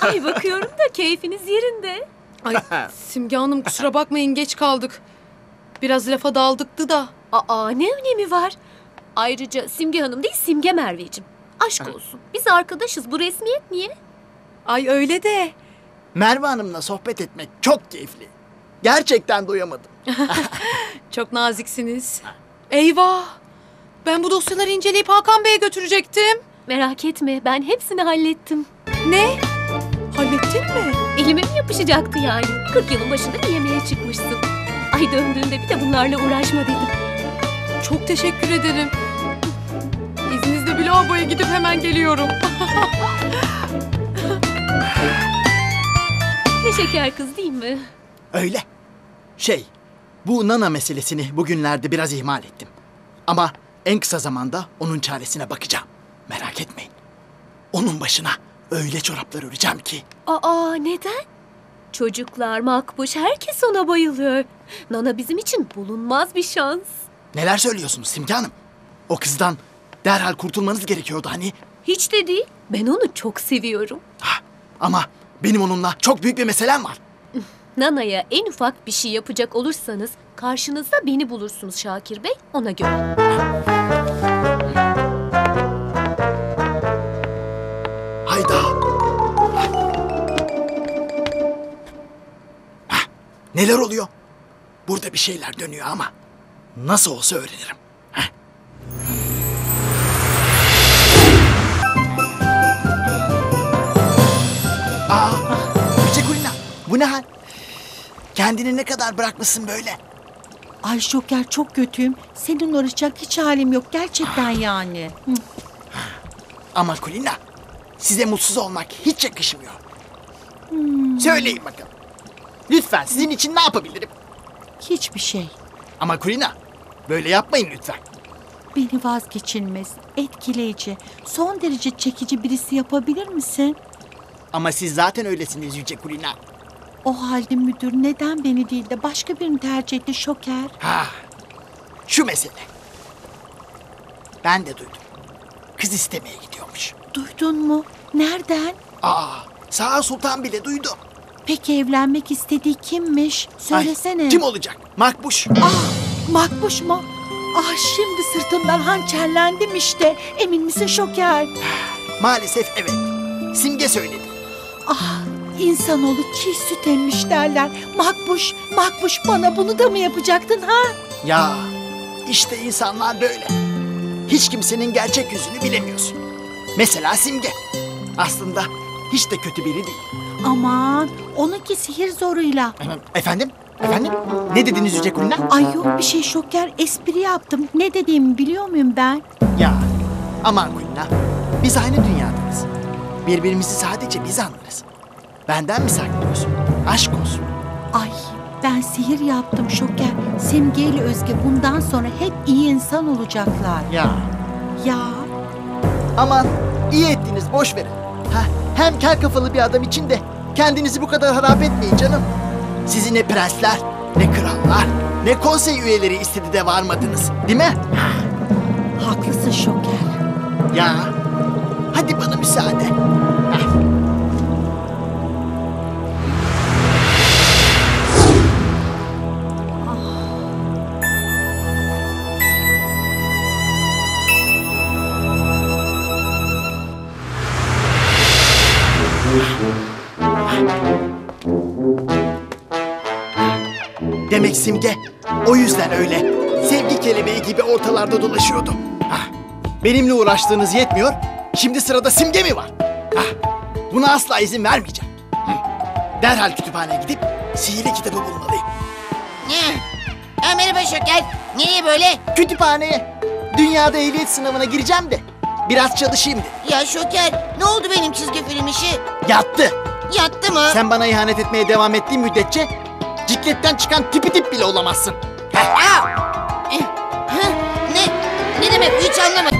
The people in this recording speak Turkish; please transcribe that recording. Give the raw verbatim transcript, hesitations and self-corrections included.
Ay bakıyorum da keyfiniz yerinde. Ay Simge Hanım kusura bakmayın geç kaldık. Biraz lafa daldıktı da. Aa ne önemi var? Ayrıca Simge Hanım değil Simge Merveciğim. Aşk olsun. Biz arkadaşız. Bu resmiyet niye? Ay öyle de. Merve Hanım'la sohbet etmek çok keyifli. Gerçekten doyamadım. Çok naziksiniz. Eyvah. Ben bu dosyaları inceleyip Hakan Bey'e götürecektim. Merak etme ben hepsini hallettim. Ne? Hallettin mi? Elime mi yapışacaktı yani? kırk yılın başında bir yemeğe çıkmışsın. Ay döndüğünde bir de bunlarla uğraşma dedim. Çok teşekkür ederim. İzninizle bir lavaboya gidip hemen geliyorum. Ne şeker kız değil mi? Öyle. Şey, bu Nana meselesini bugünlerde biraz ihmal ettim. Ama en kısa zamanda onun çaresine bakacağım. Merak etmeyin. Onun başına öyle çoraplar öreceğim ki. Aa neden? Çocuklar, Makbuş herkes ona bayılıyor. Nana bizim için bulunmaz bir şans. Neler söylüyorsunuz Simge Hanım? O kızdan derhal kurtulmanız gerekiyordu hani. Hiç de değil. Ben onu çok seviyorum. Ha, ama benim onunla çok büyük bir meselem var. Nana'ya en ufak bir şey yapacak olursanız karşınızda beni bulursunuz Şakir Bey, ona göre. Hayda. Hah, neler oluyor? Burada bir şeyler dönüyor ama nasıl olsa öğrenirim. Heh. Aa, Yüce Kulina, bu ne hal? Kendini ne kadar bırakmışsın böyle? Ay Şoker çok kötüyüm. Seninle uğraşacak hiç halim yok gerçekten yani. Hı. Ama Kulina, size mutsuz olmak hiç yakışmıyor. Hmm. Söyleyin bakalım. Lütfen sizin için ne yapabilirim? Hiçbir şey. Ama Kulina, böyle yapmayın lütfen. Beni vazgeçilmez, etkileyici, son derece çekici birisi yapabilir misin? Ama siz zaten öylesiniz Yüce Kulina. O halde müdür neden beni değil de başka birini tercih etti Şoker? Ha, şu mesele. Ben de duydum. Kız istemeye gidiyormuş. Duydun mu? Nereden? Aa, Sağa Sultan bile duydu. Peki evlenmek istediği kimmiş? Söylesene. Ay, kim olacak? Makbuş. Ah, Makbuş mu? Ah şimdi sırtımdan hançerlendim işte. Emin misin Şoker? Maalesef evet. Simge söyledi. Ah insanoğlu çiğ süt emmiş derler. Makbuş, Makbuş bana bunu da mı yapacaktın ha? Ya işte insanlar böyle. Hiç kimsenin gerçek yüzünü bilemiyorsun. Mesela Simge. Aslında hiç de kötü biri değil. Aman onunki sihir zoruyla. Efendim? Efendim? Ne dediniz Yüce Kulina? Ay yok bir şey Şoker, espri yaptım. Ne dediğimi biliyor muyum ben? Ya aman Kulina. Biz aynı dünyadayız. Birbirimizi sadece biz anlarız. Benden mi saklıyorsun? Aşk olsun. Ay ben sihir yaptım Şoker. Simge ile Özge bundan sonra hep iyi insan olacaklar. Ya Ya aman iyi ettiniz, boş verin. Ha, hem kel kafalı bir adam için de kendinizi bu kadar harap etmeyin canım. Sizi ne prensler, ne krallar, ne konsey üyeleri istedi de varmadınız, değil mi? haklısın Şoker. Ya hadi bana müsaade. Heh. Demek Simge o yüzden öyle sevgi kelebeği gibi ortalarda dolaşıyordu. Hah, benimle uğraştığınız yetmiyor, şimdi sırada Simge mi var? Hah, buna asla izin vermeyeceğim. Hı. Derhal kütüphaneye gidip sihirli kitabı bulmalıyım. Ne? Ha, merhaba Şoker. Nereye böyle? Kütüphaneye. Dünyada ehliyet sınavına gireceğim de biraz çalışayım dedim. Ya Şoker, ne oldu benim çizgi film işi? Yattı. Yattı mı? Sen bana ihanet etmeye devam ettiğin müddetçe cikletten çıkan tipi tip bile olamazsın. Aa! Eh, hı? Ne? Ne demek bu, hiç anlamadım.